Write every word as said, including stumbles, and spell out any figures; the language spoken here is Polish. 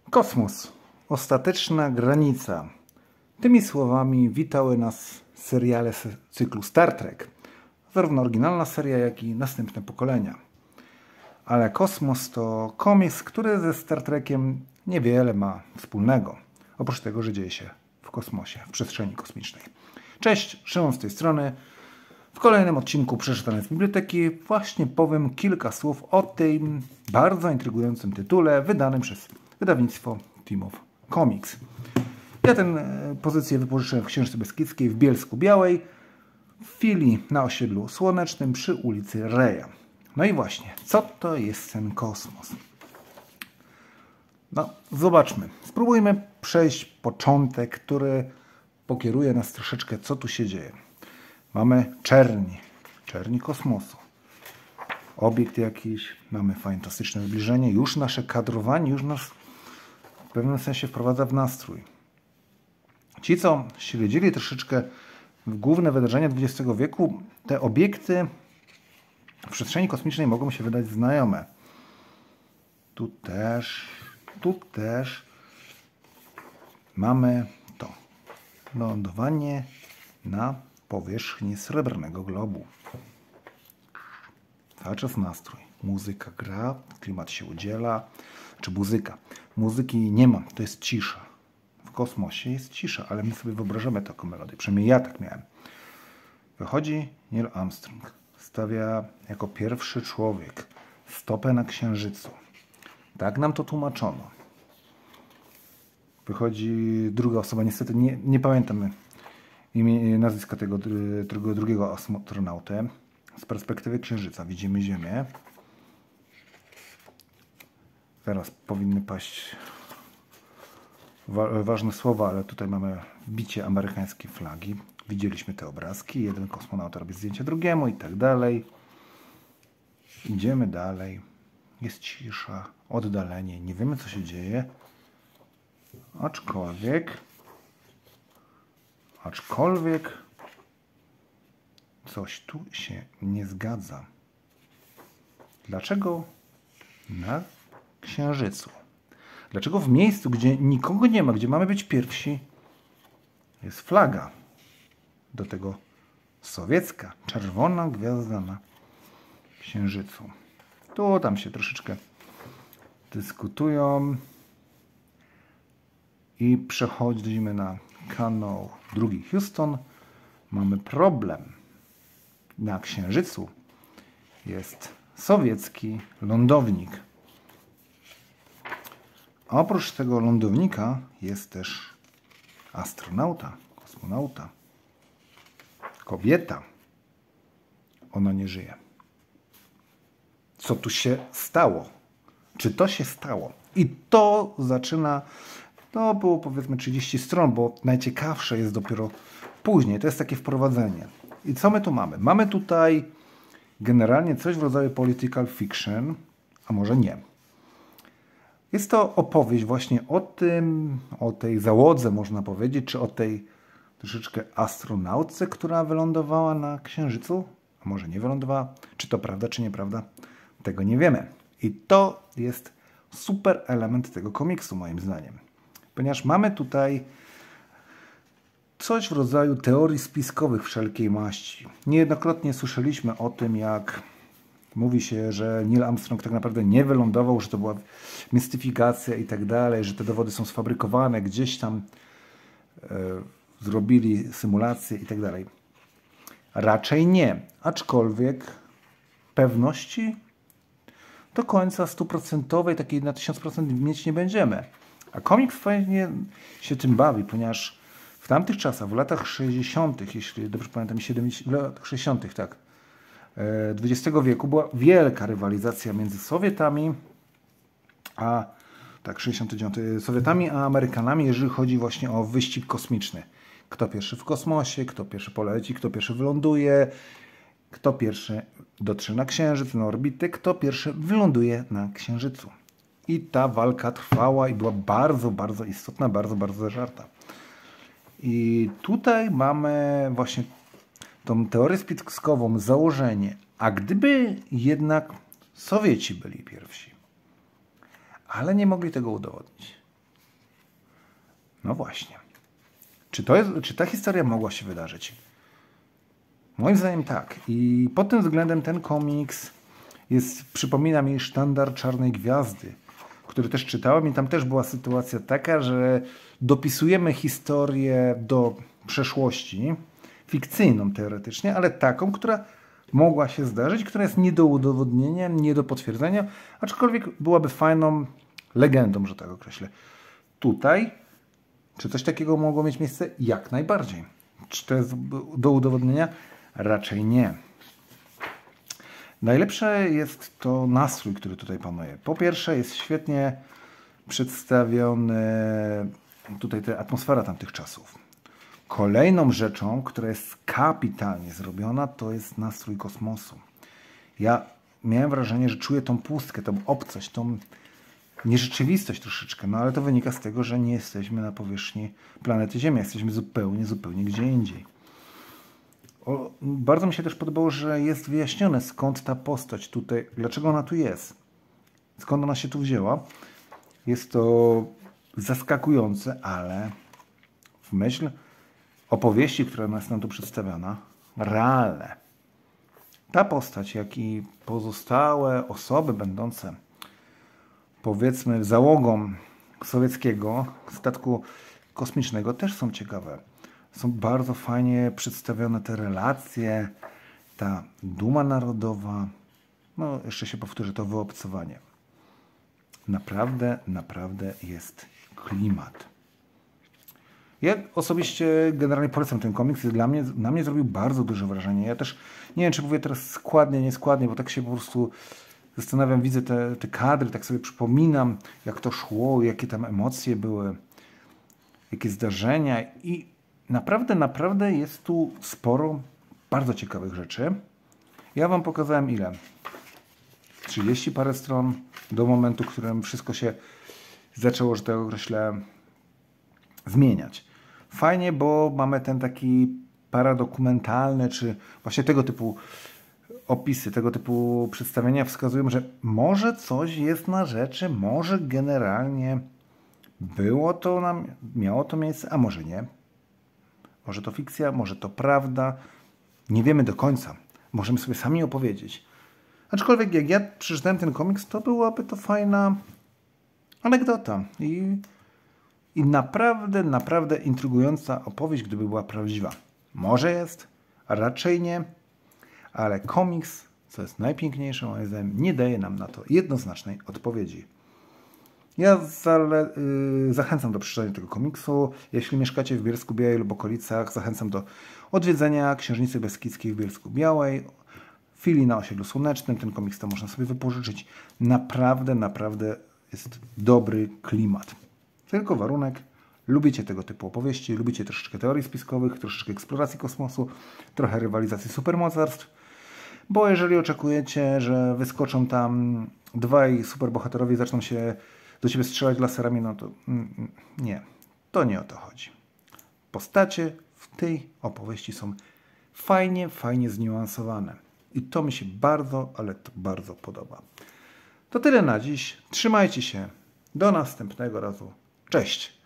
Kosmos. Ostateczna granica. Tymi słowami witały nas seriale z cyklu Star Trek. Zarówno oryginalna seria, jak i następne pokolenia. Ale Kosmos to komiks, który ze Star Trekiem niewiele ma wspólnego. Oprócz tego, że dzieje się w kosmosie, w przestrzeni kosmicznej. Cześć, Szymon z tej strony. W kolejnym odcinku Przeczytane z Biblioteki właśnie powiem kilka słów o tym bardzo intrygującym tytule wydanym przez wydawnictwo Team of Comics. Ja tę pozycję wypożyczyłem w Księżce Beskidzkiej w Bielsku Białej, w filii na osiedlu Słonecznym przy ulicy Reja. No i właśnie, co to jest ten kosmos? No, zobaczmy. Spróbujmy przejść początek, który pokieruje nas troszeczkę, co tu się dzieje. Mamy czerni, czerni kosmosu. Obiekt jakiś, mamy fantastyczne zbliżenie. Już nasze kadrowanie, już nas w pewnym sensie wprowadza w nastrój. Ci, co śledzili troszeczkę główne wydarzenia dwudziestego wieku, te obiekty w przestrzeni kosmicznej mogą się wydać znajome. Tu też, tu też mamy to. Lądowanie na powierzchni Srebrnego Globu. Cały czas nastrój. Muzyka gra, klimat się udziela. Czy muzyka? Muzyki nie ma, to jest cisza. W kosmosie jest cisza, ale my sobie wyobrażamy taką melodię. Przynajmniej ja tak miałem. Wychodzi Neil Armstrong. Stawia jako pierwszy człowiek stopę na Księżycu. Tak nam to tłumaczono. Wychodzi druga osoba, niestety nie, nie pamiętam imię, nazwiska tego, tego drugiego astronautę. Z perspektywy Księżyca widzimy Ziemię. Teraz powinny paść wa ważne słowa, ale tutaj mamy wbicie amerykańskiej flagi. Widzieliśmy te obrazki. Jeden kosmonauta robi zdjęcie drugiemu i tak dalej. Idziemy dalej. Jest cisza, oddalenie. Nie wiemy, co się dzieje. Aczkolwiek... Aczkolwiek... Coś tu się nie zgadza. Dlaczego na Księżycu? Dlaczego w miejscu, gdzie nikogo nie ma, gdzie mamy być pierwsi, jest flaga? Do tego sowiecka, czerwona gwiazda na Księżycu. Tu tam się troszeczkę dyskutują. I przechodzimy na kanał drugi Houston. Mamy problem. Na Księżycu jest sowiecki lądownik. A oprócz tego lądownika jest też astronauta, kosmonauta. Kobieta. Ona nie żyje. Co tu się stało? Czy to się stało? I to zaczyna... To było powiedzmy trzydzieści stron, bo najciekawsze jest dopiero później. To jest takie wprowadzenie. I co my tu mamy? Mamy tutaj generalnie coś w rodzaju political fiction, a może nie. Jest to opowieść właśnie o tym, o tej załodze można powiedzieć, czy o tej troszeczkę astronautce, która wylądowała na Księżycu, a może nie wylądowała. Czy to prawda, czy nieprawda? Tego nie wiemy. I to jest super element tego komiksu moim zdaniem. Ponieważ mamy tutaj coś w rodzaju teorii spiskowych wszelkiej maści. Niejednokrotnie słyszeliśmy o tym, jak mówi się, że Neil Armstrong tak naprawdę nie wylądował, że to była mistyfikacja i tak dalej, że te dowody są sfabrykowane, gdzieś tam e, zrobili symulacje i tak dalej. Raczej nie. Aczkolwiek pewności do końca stuprocentowej, takiej na tysiąc procent mieć nie będziemy. A komiks fajnie się tym bawi, ponieważ w tamtych czasach, w latach sześćdziesiątych, jeśli dobrze pamiętam, siedemdziesiątych, w latach sześćdziesiątych, tak, dwudziestego wieku była wielka rywalizacja między Sowietami a tak, sześćdziesiąty dziewiąty, Sowietami a Amerykanami, jeżeli chodzi właśnie o wyścig kosmiczny. Kto pierwszy w kosmosie, kto pierwszy poleci, kto pierwszy wyląduje, kto pierwszy dotrze na Księżyc, na orbitę, kto pierwszy wyląduje na Księżycu. I ta walka trwała i była bardzo, bardzo istotna, bardzo, bardzo zażarta. I tutaj mamy właśnie tą teorię spiskową, założenie. A gdyby jednak Sowieci byli pierwsi, ale nie mogli tego udowodnić. No właśnie. Czy, to jest, czy ta historia mogła się wydarzyć? Moim zdaniem tak. I pod tym względem ten komiks jest, przypomina mi Sztandar Czarnej Gwiazdy, który też czytałem i tam też była sytuacja taka, że dopisujemy historię do przeszłości, fikcyjną teoretycznie, ale taką, która mogła się zdarzyć, która jest nie do udowodnienia, nie do potwierdzenia, aczkolwiek byłaby fajną legendą, że tak określę. Tutaj, czy coś takiego mogło mieć miejsce? Jak najbardziej. Czy to jest do udowodnienia? Raczej nie. Najlepsze jest to nastrój, który tutaj panuje. Po pierwsze jest świetnie przedstawiony tutaj ta atmosfera tamtych czasów. Kolejną rzeczą, która jest kapitalnie zrobiona, to jest nastrój kosmosu. Ja miałem wrażenie, że czuję tą pustkę, tą obcość, tą nierzeczywistość troszeczkę, no ale to wynika z tego, że nie jesteśmy na powierzchni planety Ziemia, jesteśmy zupełnie, zupełnie gdzie indziej. O, bardzo mi się też podobało, że jest wyjaśnione, skąd ta postać tutaj, dlaczego ona tu jest, skąd ona się tu wzięła. Jest to zaskakujące, ale w myśl opowieści, która jest nam tu przedstawiona, realne. Ta postać, jak i pozostałe osoby będące, powiedzmy, załogą sowieckiego statku kosmicznego też są ciekawe. Są bardzo fajnie przedstawione te relacje, ta duma narodowa. No, jeszcze się powtórzę, to wyobcowanie. Naprawdę, naprawdę jest klimat. Ja osobiście generalnie polecam ten komiks. Dla mnie, na mnie zrobił bardzo duże wrażenie. Ja też nie wiem, czy mówię teraz składnie, nieskładnie, bo tak się po prostu zastanawiam, widzę te, te kadry, tak sobie przypominam, jak to szło, jakie tam emocje były, jakie zdarzenia i naprawdę, naprawdę jest tu sporo bardzo ciekawych rzeczy. Ja wam pokazałem ile? trzydzieści parę stron do momentu, w którym wszystko się zaczęło, że tak określę, zmieniać. Fajnie, bo mamy ten taki paradokumentalny, czy właśnie tego typu opisy, tego typu przedstawienia wskazują, że może coś jest na rzeczy, może generalnie było to, nam, miało to miejsce, a może nie. Może to fikcja, może to prawda. Nie wiemy do końca. Możemy sobie sami opowiedzieć. Aczkolwiek jak ja przeczytałem ten komiks, to byłaby to fajna anegdota. I, i naprawdę, naprawdę intrygująca opowieść, gdyby była prawdziwa. Może jest, a raczej nie. Ale komiks, co jest najpiękniejsze, moim zdaniem, nie daje nam na to jednoznacznej odpowiedzi. Ja zale, yy, zachęcam do przeczytania tego komiksu. Jeśli mieszkacie w Bielsku Białej lub okolicach, zachęcam do odwiedzenia Księżnicy Beskidzkiej w Bielsku Białej, Filii na Osiedlu Słonecznym. Ten komiks to można sobie wypożyczyć. Naprawdę, naprawdę jest dobry klimat. Tylko warunek, lubicie tego typu opowieści, lubicie troszeczkę teorii spiskowych, troszeczkę eksploracji kosmosu, trochę rywalizacji supermocarstw, bo jeżeli oczekujecie, że wyskoczą tam dwaj superbohaterowie i zaczną się do ciebie strzelać laserami, no to mm, nie, to nie o to chodzi. Postacie w tej opowieści są fajnie, fajnie zniuansowane. I to mi się bardzo, ale to bardzo podoba. To tyle na dziś. Trzymajcie się. Do następnego razu. Cześć!